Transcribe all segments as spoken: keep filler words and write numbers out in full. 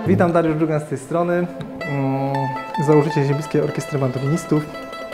Witam, Dariusz Dżugan z tej strony, założyciel Ziembickiej Orkiestry Mandolinistów.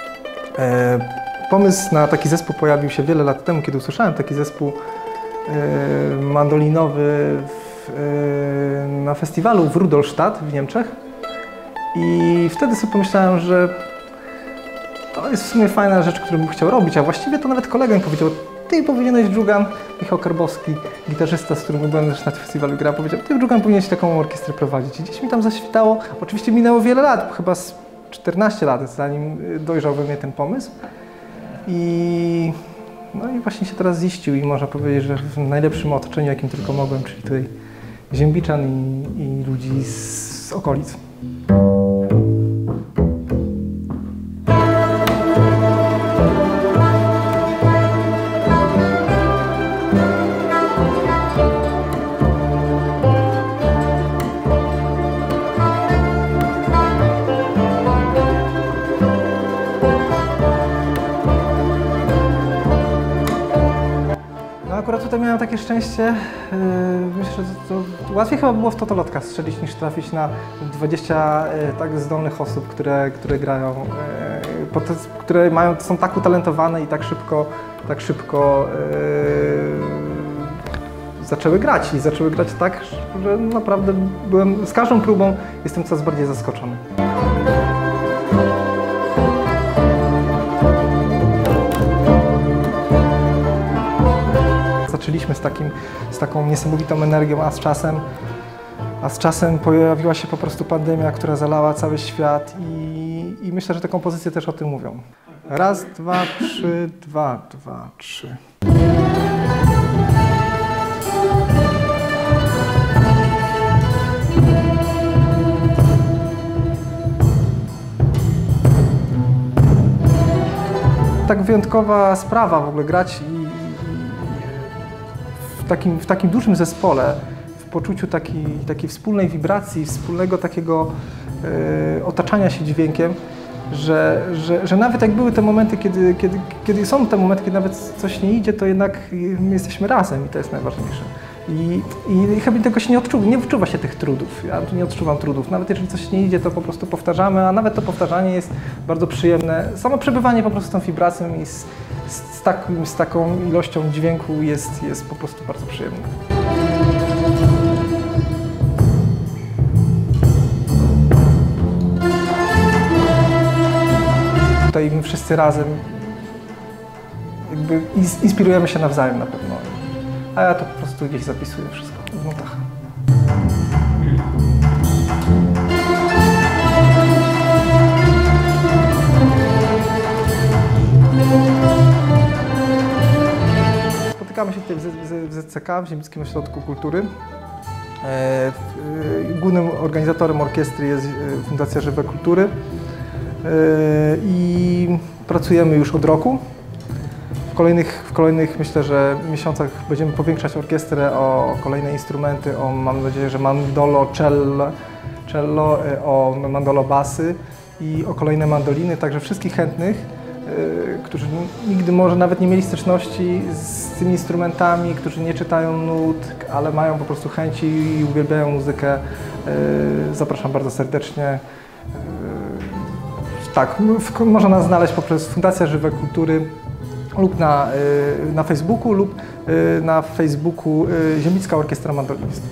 Pomysł na taki zespół pojawił się wiele lat temu, kiedy usłyszałem taki zespół mandolinowy na festiwalu w Rudolstadt w Niemczech. I wtedy sobie pomyślałem, że to jest w sumie fajna rzecz, którą bym chciał robić, a właściwie to nawet kolega mi powiedział: ty powinieneś, Dżugan, Michał Karbowski, gitarzysta, z którym byłem też na festiwalu grał, powiedział: ty, Dżugan, powinieneś taką orkiestrę prowadzić. I gdzieś mi tam zaświtało. Oczywiście minęło wiele lat, chyba z czternaście lat, zanim dojrzał we mnie ten pomysł. I, no i właśnie się teraz ziścił i można powiedzieć, że w najlepszym otoczeniu, jakim tylko mogłem, czyli tutaj Ziembiczan i, i ludzi z, z okolic. Akurat tutaj miałem takie szczęście, myślę, że to, to łatwiej chyba było w totolotka strzelić, niż trafić na dwadzieścia tak zdolnych osób, które, które grają, które mają, są tak utalentowane i tak szybko, tak szybko yy, zaczęły grać i zaczęły grać tak, że naprawdę byłem, z każdą próbą jestem coraz bardziej zaskoczony. Zaczęliśmy z, takim, z taką niesamowitą energią, a z czasem, a z czasem pojawiła się po prostu pandemia, która zalała cały świat i, i myślę, że te kompozycje też o tym mówią. Raz, dwa, trzy, dwa, dwa, trzy. Tak wyjątkowa sprawa w ogóle grać i W takim, w takim dużym zespole, w poczuciu takiej, takiej wspólnej wibracji, wspólnego takiego e, otaczania się dźwiękiem, że, że, że nawet jak były te momenty, kiedy, kiedy, kiedy są te momenty, kiedy nawet coś nie idzie, to jednak my jesteśmy razem i to jest najważniejsze. I, i chyba tego się nie odczuwa, nie odczuwa się tych trudów. Ja tu nie odczuwam trudów. Nawet jeżeli coś nie idzie, to po prostu powtarzamy, a nawet to powtarzanie jest bardzo przyjemne. Samo przebywanie po prostu z tą wibracją i z, z, takim, z taką ilością dźwięku jest, jest po prostu bardzo przyjemne. Tutaj my wszyscy razem jakby inspirujemy się nawzajem na pewno. A ja to po prostu gdzieś zapisuję wszystko w notach. Spotykamy się tutaj w Z C K, w Ziembickim Ośrodku Kultury. Głównym organizatorem orkiestry jest Fundacja Żywe Kultury i pracujemy już od roku. W kolejnych, w kolejnych, myślę, że miesiącach będziemy powiększać orkiestrę o kolejne instrumenty, o, mam nadzieję, że mandolo, cello, cello, o mandolo basy i o kolejne mandoliny, także wszystkich chętnych, yy, którzy nigdy może nawet nie mieli styczności z tymi instrumentami, którzy nie czytają nut, ale mają po prostu chęci i uwielbiają muzykę, yy, zapraszam bardzo serdecznie. Yy, tak, można nas znaleźć poprzez Fundacja Żywe Kultury lub na, na Facebooku, lub na Facebooku Ziembicka Orkiestra Mandolinistów.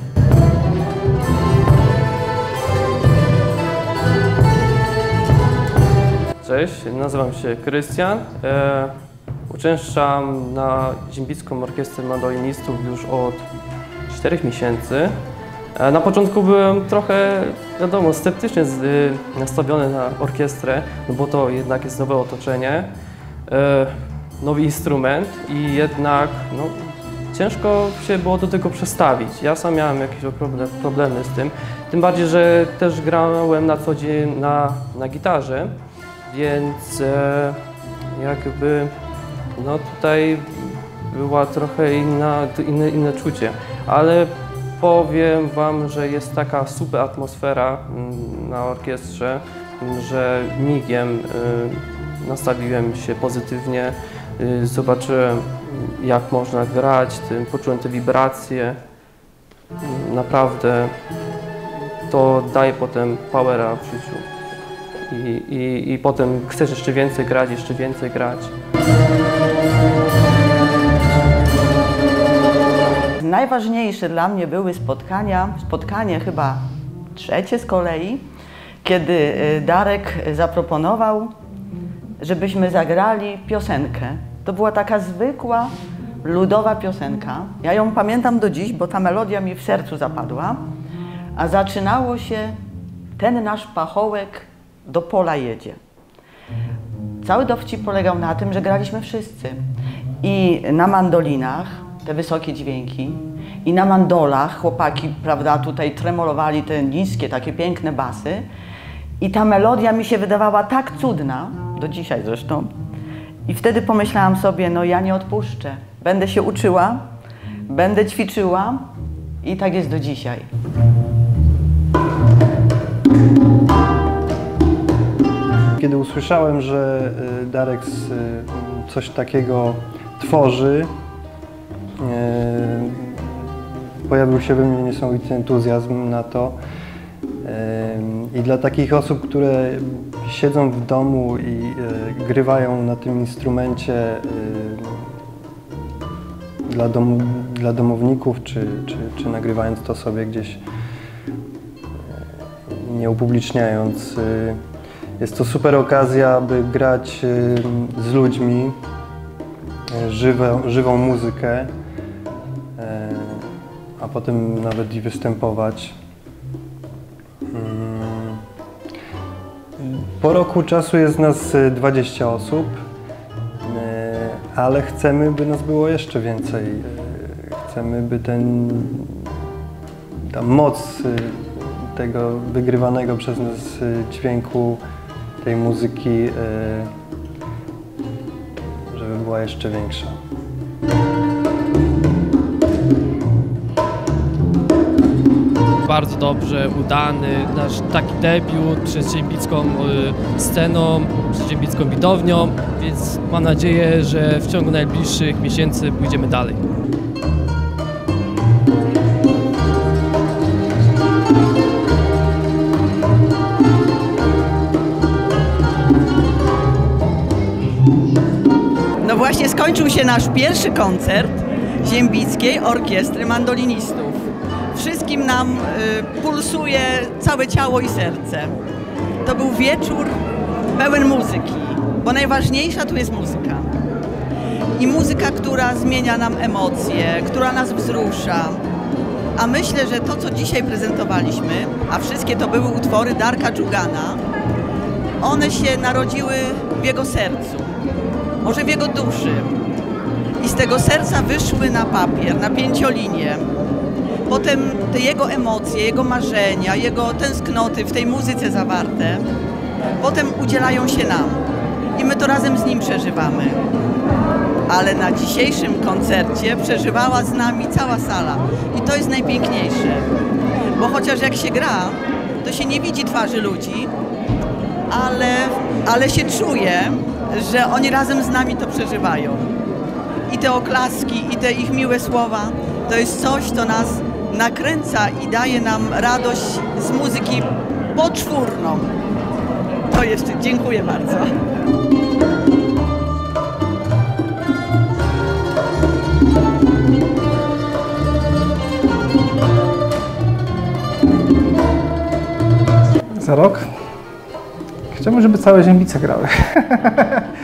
Cześć, nazywam się Krystian. E, uczęszczam na Ziembicką Orkiestrę Mandolinistów już od czterech miesięcy. E, na początku byłem trochę, wiadomo, sceptycznie z, y, nastawiony na orkiestrę, no bo to jednak jest nowe otoczenie. E, nowy instrument i jednak no, ciężko się było do tego przestawić. Ja sam miałem jakieś problemy z tym, tym bardziej, że też grałem na co dzień na, na gitarze, więc e, jakby no, tutaj była trochę inna, inne, inne czucie, ale powiem Wam, że jest taka super atmosfera na orkiestrze, że migiem y, nastawiłem się pozytywnie. Zobaczyłem, jak można grać, poczułem te wibracje. Naprawdę to daje potem powera w życiu. I, i, i potem chcesz jeszcze więcej grać, jeszcze więcej grać. Najważniejsze dla mnie były spotkania, spotkanie chyba trzecie z kolei, kiedy Darek zaproponował, żebyśmy zagrali piosenkę. To była taka zwykła, ludowa piosenka. Ja ją pamiętam do dziś, bo ta melodia mi w sercu zapadła. A zaczynało się: ten nasz pachołek do pola jedzie. Cały dowcip polegał na tym, że graliśmy wszyscy. I na mandolinach, te wysokie dźwięki, i na mandolach chłopaki, prawda, tutaj tremolowali te niskie, takie piękne basy. I ta melodia mi się wydawała tak cudna, do dzisiaj zresztą. I wtedy pomyślałam sobie, no ja nie odpuszczę. Będę się uczyła, będę ćwiczyła i tak jest do dzisiaj. Kiedy usłyszałem, że Darek coś takiego tworzy, pojawił się we mnie niesamowity entuzjazm na to. I dla takich osób, które siedzą w domu i grywają na tym instrumencie dla, dom, dla domowników, czy, czy, czy nagrywając to sobie gdzieś, nie upubliczniając, jest to super okazja, by grać z ludźmi żywą, żywą muzykę, a potem nawet i występować. Po roku czasu jest nas dwadzieścia osób, ale chcemy, by nas było jeszcze więcej. Chcemy, by ten, ta moc tego wygrywanego przez nas dźwięku, tej muzyki, żeby była jeszcze większa. Bardzo dobrze, udany, nasz taki debiut przed ziembicką sceną, przed ziembicką widownią, więc mam nadzieję, że w ciągu najbliższych miesięcy pójdziemy dalej. No właśnie skończył się nasz pierwszy koncert Ziembickiej Orkiestry Mandolinistów. Wszystkim nam y, pulsuje całe ciało i serce. To był wieczór pełen muzyki, bo najważniejsza tu jest muzyka. I muzyka, która zmienia nam emocje, która nas wzrusza. A myślę, że to, co dzisiaj prezentowaliśmy, a wszystkie to były utwory Darka Dżugana, one się narodziły w jego sercu, może w jego duszy. I z tego serca wyszły na papier, na pięciolinię. Potem te jego emocje, jego marzenia, jego tęsknoty w tej muzyce zawarte, potem udzielają się nam i my to razem z nim przeżywamy. Ale na dzisiejszym koncercie przeżywała z nami cała sala i to jest najpiękniejsze, bo chociaż jak się gra, to się nie widzi twarzy ludzi, ale, ale się czuje, że oni razem z nami to przeżywają. I te oklaski, i te ich miłe słowa, to jest coś, co nas nakręca i daje nam radość z muzyki poczwórną. To jeszcze dziękuję bardzo. Za rok chciałbym, żeby całe Ziembice grały.